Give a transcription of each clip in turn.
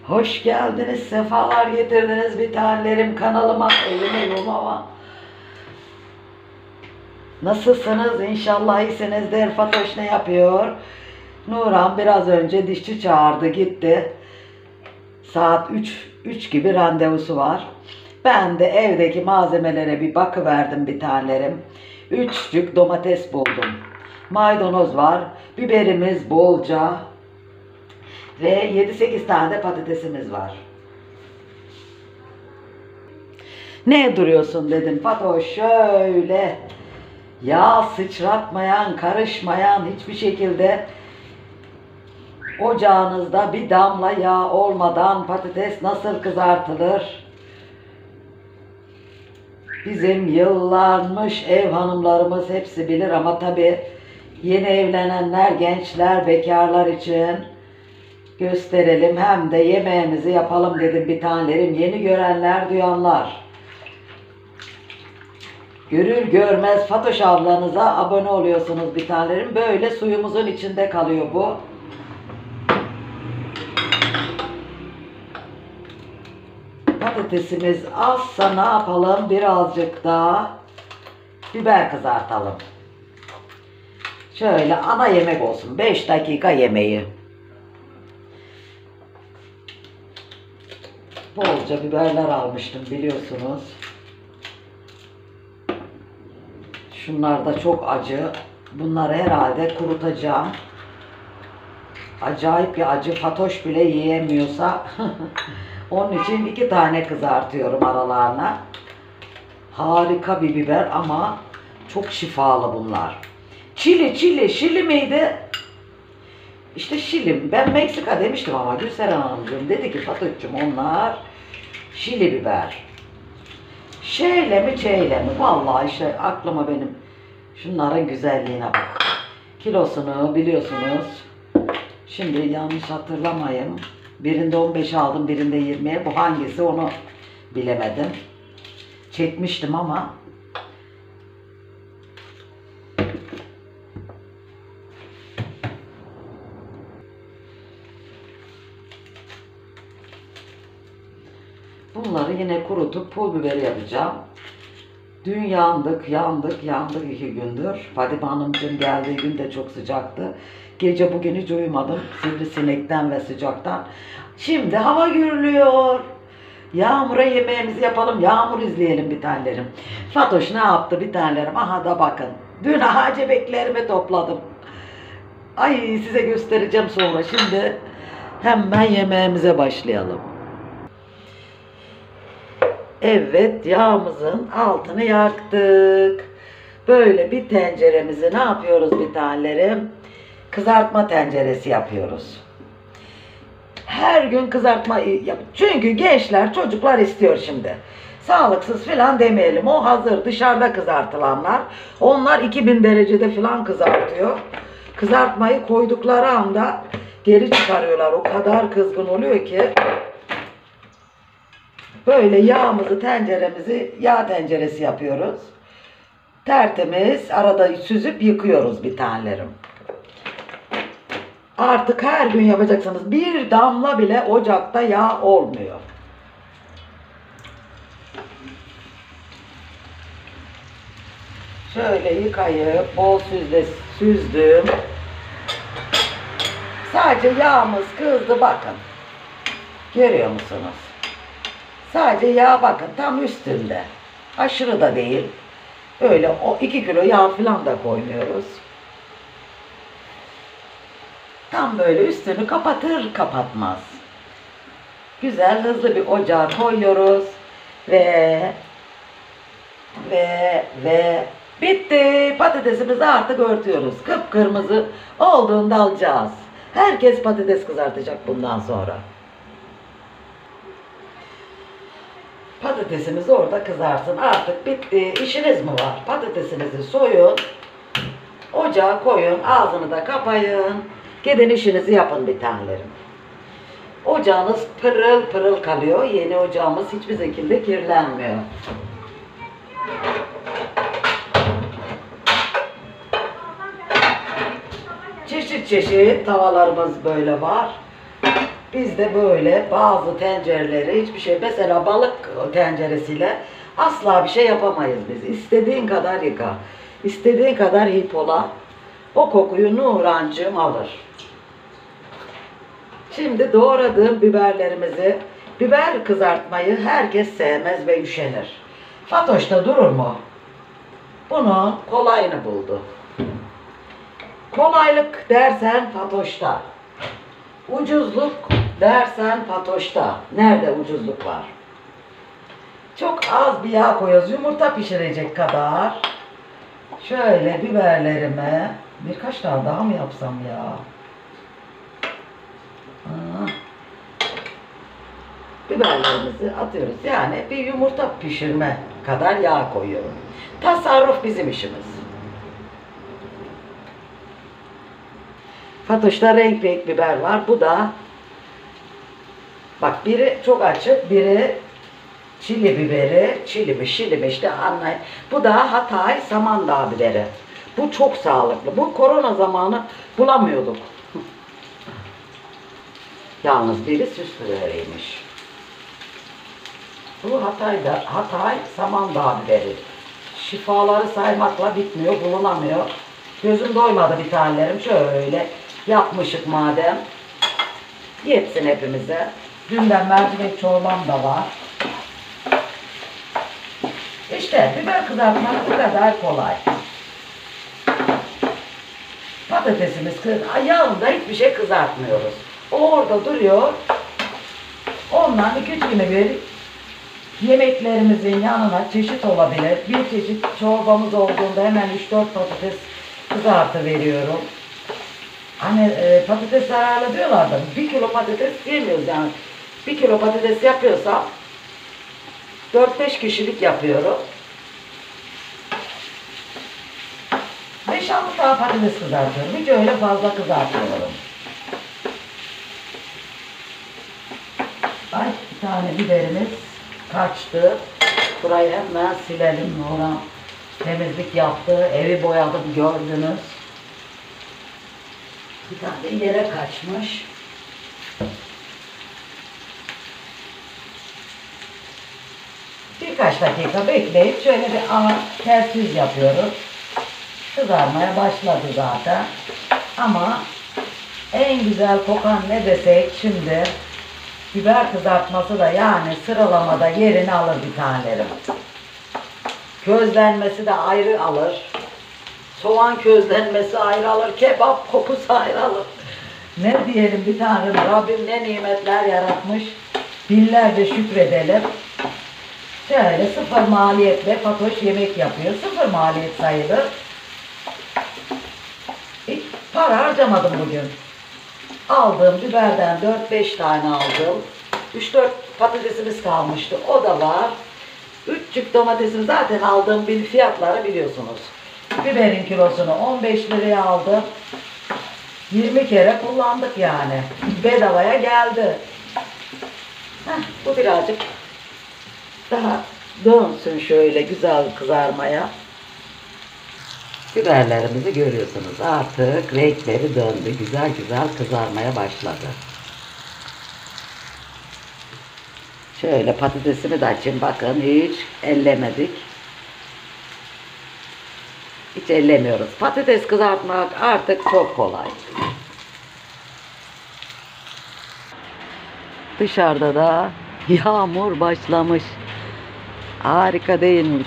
Hoş geldiniz, sefalar getirdiniz bir tanelerim kanalıma, evime, yuvama. Nasılsınız? İnşallah iyisinizdir. Fatoş ne yapıyor? Nurhan biraz önce dişçi çağırdı, gitti. Saat 3 gibi randevusu var. Ben de evdeki malzemelere bir bakıverdim bir tanelerim. 3 domates buldum. Maydanoz var, biberimiz bolca. Ve 7-8 tane de patatesimiz var. Ne duruyorsun dedim Fatoş, şöyle yağ sıçratmayan, karışmayan hiçbir şekilde ocağınızda bir damla yağ olmadan patates nasıl kızartılır? Bizim yıllanmış ev hanımlarımız hepsi bilir ama tabi yeni evlenenler, gençler, bekarlar için gösterelim, hem de yemeğimizi yapalım dedim bir tanelerim. Yeni görenler, duyanlar. Görür görmez Fatoş ablanıza abone oluyorsunuz bir tanelerim. Böyle suyumuzun içinde kalıyor bu. Patatesimiz azsa ne yapalım? Birazcık daha biber kızartalım. Şöyle ana yemek olsun. 5 dakika yemeği. Bolca biberler almıştım biliyorsunuz. Şunlar da çok acı. Bunları herhalde kurutacağım. Acayip bir acı. Fatoş bile yiyemiyorsa onun için 2 tane kızartıyorum aralarına. Harika bir biber ama çok şifalı bunlar. Şili miydi? İşte Şili. Ben Meksika demiştim ama Gülseren Hanımcığım dedi ki Fatoş'cum onlar Şili biber. Şeyle mi çeyle mi? Vallahi işte aklıma benim şunların güzelliğine bak. Kilosunu biliyorsunuz. Şimdi yanlış hatırlamayayım. Birinde 15 aldım, birinde 20'ye. Bu hangisi onu bilemedim. Çekmiştim ama. Bunları yine kurutup pul biberi yapacağım. Dün yandık 2 gündür. Fadime Hanımcığım geldiği gün de çok sıcaktı. Gece bugün hiç uyumadım. Sivrisinekten ve sıcaktan. Şimdi hava gürlüyor. Yağmur'a yemeğimizi yapalım. Yağmur izleyelim bir tanelerim. Fatoş ne yaptı bir tanelerim? Aha da bakın. Dün hacebeklerimi topladım. Ay size göstereceğim sonra. Şimdi hemen yemeğimize başlayalım. Evet, yağımızın altını yaktık. Böyle bir tenceremizi ne yapıyoruz bir tanelerim? Kızartma tenceresi yapıyoruz. Her gün kızartma yap. Çünkü gençler, çocuklar istiyor şimdi. Sağlıksız falan demeyelim. O hazır dışarıda kızartılanlar. Onlar 2000 derecede falan kızartıyor. Kızartmayı koydukları anda geri çıkarıyorlar. O kadar kızgın oluyor ki. Böyle yağımızı, tenceremizi yağ tenceresi yapıyoruz. Tertemiz, arada süzüp yıkıyoruz bir tanelerim. Artık her gün yapacaksınız. Bir damla bile ocakta yağ olmuyor. Şöyle yıkayıp bol süzle süzdüm. Sadece yağımız kızdı bakın. Görüyor musunuz? Sadece yağ bakın tam üstünde. Aşırı da değil. Öyle o 2 kilo yağ falan da koymuyoruz. Tam böyle üstünü kapatır kapatmaz. Güzel hızlı bir ocağa koyuyoruz. Ve bitti. Patatesimizi artık örtüyoruz. Kıpkırmızı olduğunda alacağız. Herkes patates kızartacak bundan sonra. Patatesimiz orada kızarsın. Artık bitti. İşiniz mi var? Patatesinizi soyun. Ocağa koyun. Ağzını da kapayın. Gidin işinizi yapın bir tanelerim. Ocağınız pırıl pırıl kalıyor. Yeni ocağımız hiçbir şekilde kirlenmiyor. Çeşit çeşit tavalarımız böyle var. Biz de böyle bazı tencereleri hiçbir şey, mesela balık tenceresiyle asla bir şey yapamayız biz. İstediğin kadar yıka, istediğin kadar hipola, o kokuyu Nurancığım alır. Şimdi doğradığım biberlerimizi, biber kızartmayı herkes sevmez ve üşenir. Fatoş da durur mu? Bunun kolayını buldu. Kolaylık dersen Fatoş'ta. Ucuzluk dersen Fatoş'ta. Nerede ucuzluk var? Çok az bir yağ koyuyoruz. Yumurta pişirecek kadar. Şöyle biberlerimi birkaç tane daha mı yapsam ya? Biberlerimizi atıyoruz. Yani bir yumurta pişirme kadar yağ koyuyorum. Tasarruf bizim işimiz. Fatoş'ta renk renk biber var. Bu da bak, biri çok açık, biri çili biberi, çili mi, şili mi işte anlayın. Bu da Hatay Samandağ biberi. Bu çok sağlıklı. Bu korona zamanı bulamıyorduk. Yalnız biri süs biberiymiş. Bu Hatay Samandağ biberi. Şifaları saymakla bitmiyor, bulunamıyor. Gözüm doymadı bir tanelerim. Şöyle yapmışık madem. Yetsin hepimize. Dünden mercimek çorbam da var. İşte biber kızartmak bu kadar kolay. Patatesimiz yağında hiçbir şey kızartmıyoruz. O orada duruyor. Ondan 2-3 güne bir yemeklerimizin yanına çeşit olabilir. Bir çeşit çorbamız olduğunda hemen 3-4 patates kızartı veriyorum. Hani patates zararlı diyorlar da 1 kilo patates yemiyoruz yani. 1 kilo patates yapıyorsam 4-5 kişilik yapıyorum. 5-6 tane patates kızartıyorum. Hiç öyle fazla kızartmıyorum. Ay, bir tane biberimiz kaçtı. Burayı hemen silelim. Nurhan temizlik yaptı. Evi boyadım, gördünüz. Bir tane yere kaçmış. Birkaç dakika bekleyip şöyle bir ters yüz yapıyoruz. Kızarmaya başladı zaten. Ama en güzel kokan ne desek şimdi, biber kızartması da yani sıralamada yerini alır bir tanelerim. Közlenmesi de ayrı alır. Soğan közlenmesi ayrı alır. Kebap kokusu ayrı alır. Ne diyelim bir tanelerim, Rabbim ne nimetler yaratmış. Binlerce şükredelim. Şöyle sıfır maliyetle Fatoş yemek yapıyor. Sıfır maliyet sayılır. Hiç para harcamadım bugün. Aldığım biberden 4-5 tane aldım. 3-4 patatesimiz kalmıştı. O da var. 3 domatesimi zaten aldığım fiyatları biliyorsunuz. Biberin kilosunu 15 liraya aldım. 20 kere kullandık yani. Bedavaya geldi. Bu birazcık daha dönsün şöyle güzel kızarmaya. Biberlerimizi görüyorsunuz. Artık renkleri döndü. Güzel güzel kızarmaya başladı. Şöyle patatesimi de açayım. Bakın hiç ellemedik. Hiç ellemiyoruz. Patates kızartmak artık çok kolay. Dışarıda da yağmur başlamış. Harika değil mi?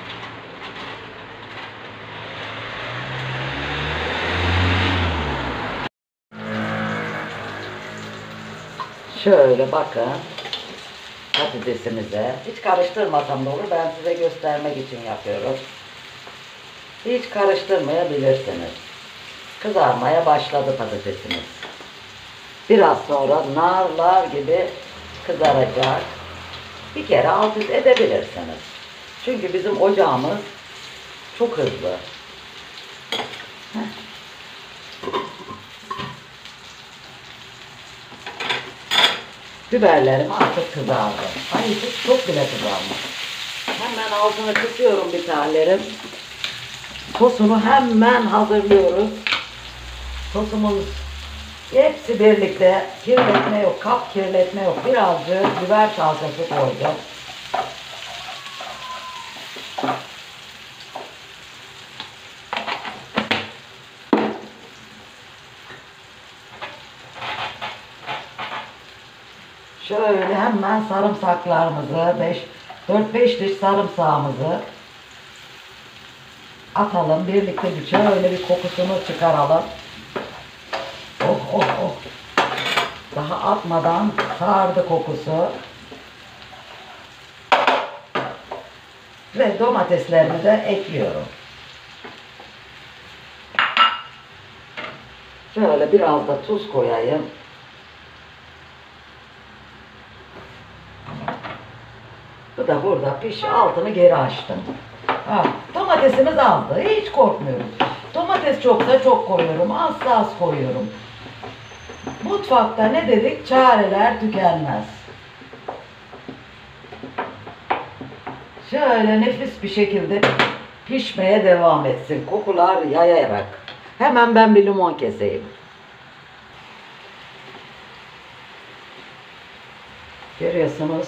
Şöyle bakın patatesimize. Hiç karıştırmasam da olur. Ben size göstermek için yapıyorum. Hiç karıştırmayabilirsiniz. Kızarmaya başladı patatesimiz. Biraz sonra narlar gibi kızaracak. Bir kere alt üst edebilirsiniz. Çünkü bizim ocağımız çok hızlı. Biberlerim artık kızardı. Ay çok bile kızarmış. Hemen altını kısıyorum bir tanelerim. Sosunu hemen hazırlıyoruz. Sosumuz Hepsi birlikte, kirletme yok, kap kirletme yok. Birazcık biber salçası koydum. Şöyle hemen sarımsaklarımızı 4-5 diş sarımsağımızı atalım. Birlikte şöyle bir kokusunu çıkaralım. Oh oh oh. Daha atmadan sardı kokusu. Ve domateslerimi de ekliyorum. Şöyle biraz da tuz koyayım. Bu da burada altını geri açtım. Ha, domatesimiz azdı. Hiç korkmuyoruz. Domates çoksa çok koyuyorum. Azsa az koyuyorum. Mutfakta ne dedik? Çareler tükenmez. Şöyle nefis bir şekilde pişmeye devam etsin. Kokular yayarak. Hemen ben bir limon keseyim. Görüyorsunuz.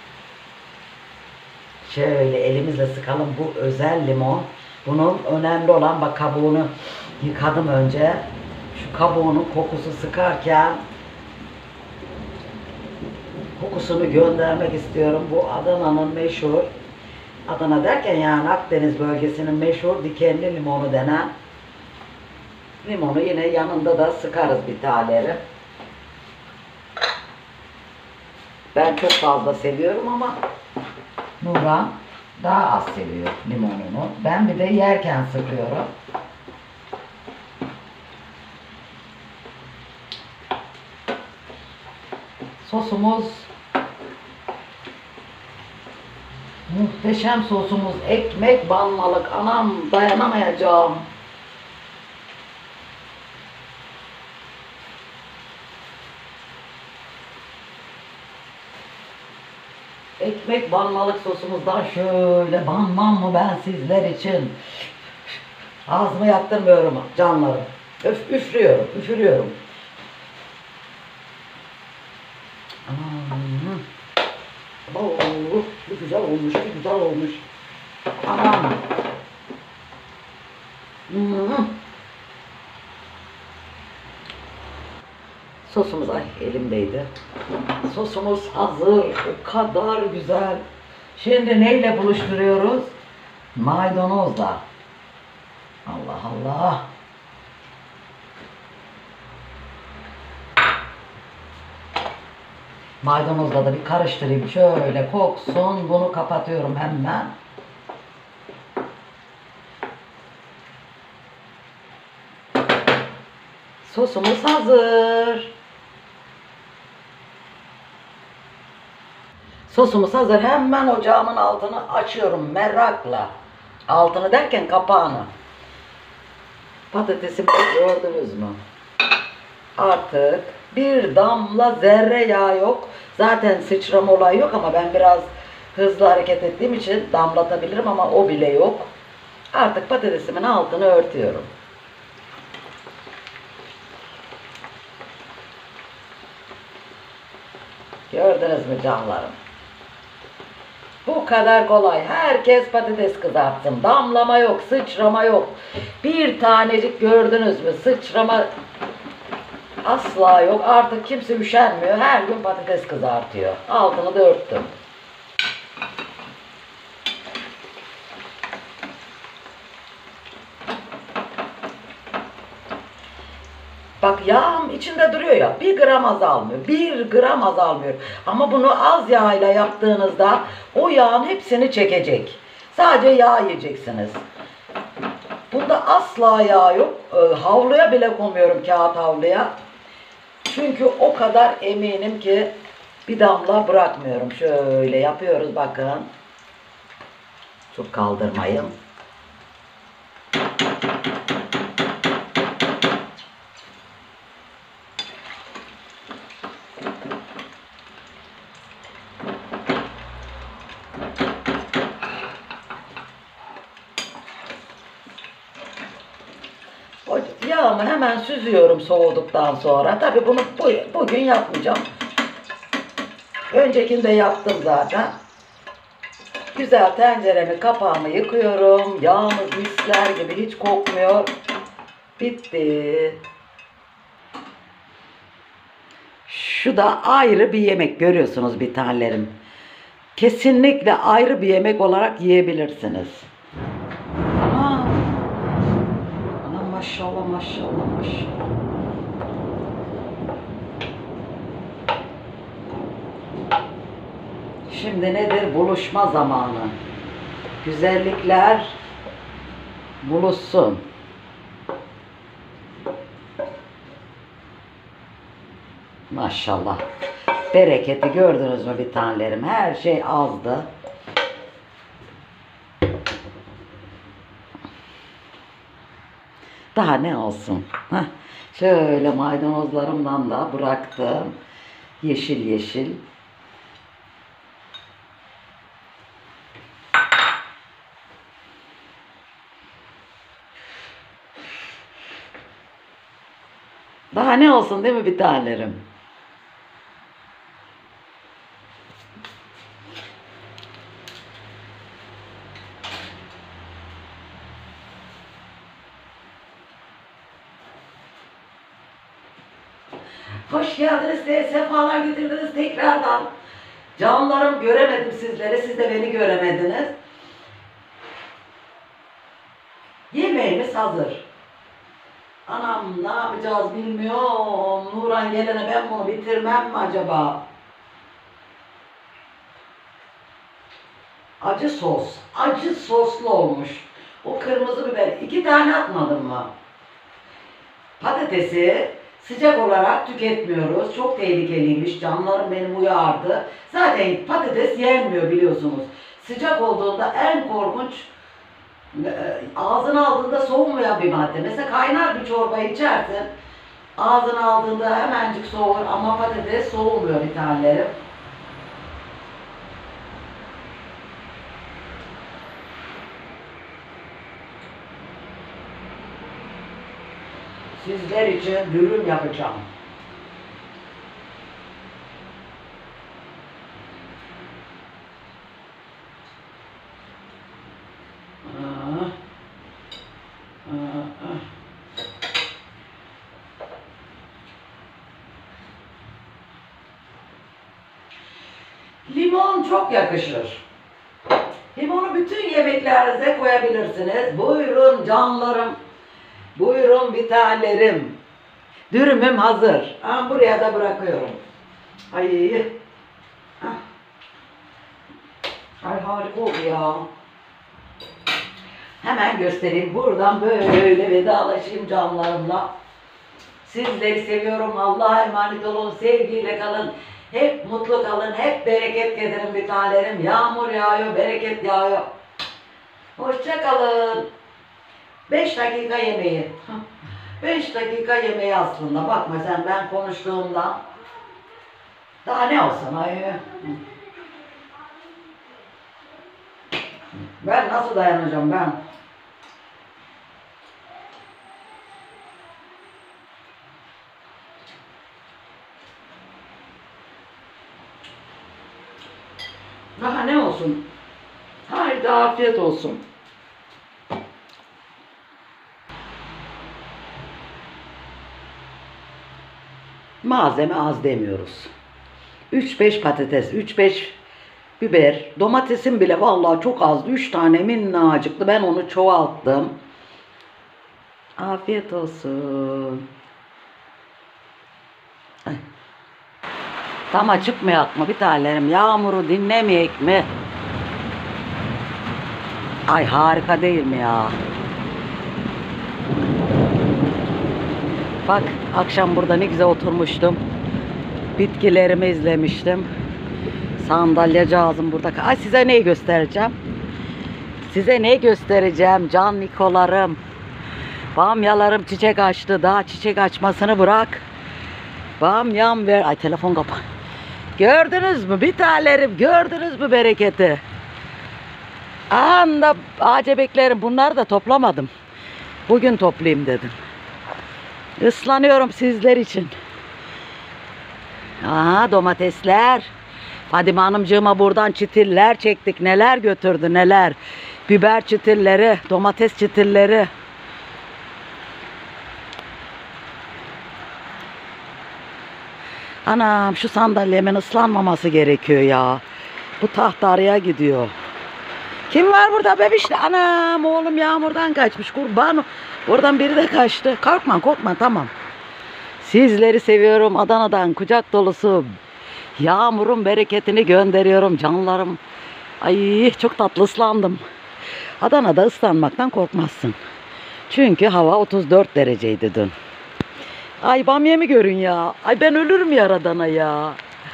Şöyle elimizle sıkalım. Bu özel limon. Bunun önemli olan, bak kabuğunu yıkadım önce. Şu kabuğunun kokusu sıkarken kokusunu göndermek istiyorum. Bu Adana'nın meşhur, Adana derken yani Akdeniz bölgesinin meşhur dikenli limonu denen limonu yine yanında da sıkarız bir taneleri. Ben çok fazla seviyorum ama Nurhan daha az seviyor limonunu. Ben bir de yerken sıkıyorum. Sosumuz muhteşem sosumuz. Ekmek banmalık. Anam dayanamayacağım. Ekmek banmalık sosumuzdan şöyle banmam mı ben sizler için? Ağzımı yaktırmıyorum canlarım. Üfürüyorum. Oh, bu güzel olmuş. Tamam. Sosumuz, ay elimdeydi. Sosumuz hazır. O kadar güzel. Şimdi neyle buluşturuyoruz? Maydanozla. Allah Allah. Maydanozla da bir karıştırayım. Şöyle koksun. Bunu kapatıyorum hemen. Sosumuz hazır. Sosumuz hazır. Hemen ocağımın altını açıyorum merakla. Altını derken kapağını. Patatesimi gördünüz mü? Artık bir damla zerre yağ yok. Zaten sıçrama olayı yok ama ben biraz hızlı hareket ettiğim için damlatabilirim ama o bile yok. Artık patatesimin altını örtüyorum. Gördünüz mü canlarım? Bu kadar kolay. Herkes patates kızartsın. Damlama yok, sıçrama yok. Bir tanecik gördünüz mü? Sıçrama asla yok. Artık kimse üşenmiyor. Her gün patates kızartıyor. Altını da örttüm. Bak yağım içinde duruyor ya, 1 gram azalmıyor. 1 gram azalmıyor. Ama bunu az yağıyla yaptığınızda o yağın hepsini çekecek. Sadece yağ yiyeceksiniz. Bunda asla yağ yok. Havluya bile koymuyorum, kağıt havluya. Çünkü o kadar eminim ki bir damla bırakmıyorum. Şöyle yapıyoruz bakın. Çok kaldırmayın. Yağımı hemen süzüyorum soğuduktan sonra. Tabii bunu bugün yapmayacağım. Öncekinde yaptım zaten. Güzel tenceremi, kapağımı yıkıyorum. Yağımız misler gibi, hiç kokmuyor. Bitti. Şu da ayrı bir yemek, görüyorsunuz bir tanelerim. Kesinlikle ayrı bir yemek olarak yiyebilirsiniz. Aa, ana maşallah maşallah maşallah. Şimdi nedir? Buluşma zamanı. Güzellikler buluşsun. Maşallah. Bereketi gördünüz mü bir tanelerim? Her şey azdı. Daha ne olsun? Heh. Şöyle maydanozlarımdan da bıraktım. Yeşil yeşil. Daha ne olsun değil mi bir tanelerim? Hoş geldiniz, sefalar getirdiniz tekrardan. Canlarım, göremedim sizleri, siz de beni göremediniz. Yemeğimiz hazır. Anam ne yapacağız bilmiyorum. Nuran gelene ben bunu bitirmem mi acaba? Acı sos. Acı soslu olmuş. O kırmızı biber 2 tane atmadım mı? Patatesi sıcak olarak tüketmiyoruz. Çok tehlikeliymiş. Canlarım benim uyardı. Zaten patates yenmiyor biliyorsunuz. Sıcak olduğunda en korkunç, ağzına aldığında soğumayan bir madde. Mesela kaynar bir çorba içersin. Ağzına aldığında hemencik soğur ama patates soğumuyor bir tanelerim. Sizler için dürüm yapacağım. Limon çok yakışır. Limonu bütün yemeklerinize koyabilirsiniz. Buyurun canlarım. Buyurun bir tanelerim. Dürümüm hazır. Buraya da bırakıyorum. Ay. Ay harika oldu ya. Hemen göstereyim. Buradan böyle vedalaşayım canlarımla. Sizleri seviyorum. Allah'a emanet olun. Sevgiyle kalın. Hep mutlu kalın. Hep bereket getirin bir tanelerim. Yağmur yağıyor, bereket yağıyor. Hoşça kalın. 5 dakika yemeği. 5 dakika yemeği aslında. Bakma sen, ben konuştuğumda. Daha ne olsun ay. Ben nasıl dayanacağım ben? Daha ne olsun? Haydi afiyet olsun. Malzeme az demiyoruz. 3-5 patates, 3-5 biber, domatesim bile vallahi çok azdı. 3 tane minnacıktı. Ben onu çoğalttım. Afiyet olsun. Ay. Tam açıkmayak mı bir tanelerim? Yağmuru dinlemeyek mi? Ay harika değil mi ya? Bak akşam burada ne güzel oturmuştum. Bitkilerimi izlemiştim. Sandalyecağızım burada. Ay size neyi göstereceğim? Size ne göstereceğim can nikolarım. Bamyalarım çiçek açtı. Daha çiçek açmasını bırak. Bamyam ver. Ay telefon kapa. Gördünüz mü bir tanelerim? Gördünüz mü bereketi? Anda ağaca beklerim. Bunları da toplamadım. Bugün toplayayım dedim. Islanıyorum sizler için. Aa, domatesler. Fadime Hanımcığıma buradan çitiller çektik. Neler götürdü neler. Biber çitilleri, domates çitilleri. Anam şu sandalyemin ıslanmaması gerekiyor ya. Bu tahta araya gidiyor. Kim var burada bebişle? Anam oğlum yağmurdan kaçmış kurban. Oradan biri de kaçtı. Korkma korkma tamam. Sizleri seviyorum Adana'dan kucak dolusu. Yağmurun bereketini gönderiyorum canlarım. Ay çok tatlı ıslandım. Adana'da ıslanmaktan korkmazsın. Çünkü hava 34 dereceydi dün. Ay bamya mı görün ya? Ay ben ölürüm yaradana ya.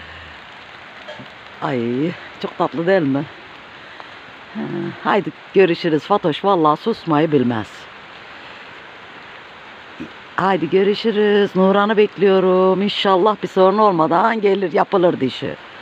Ay çok tatlı değil mi? Ha, haydi görüşürüz Fatoş. Vallahi susmayı bilmez. Haydi görüşürüz. Nuran'ı bekliyorum. İnşallah bir sorun olmadan gelir yapılır dişi.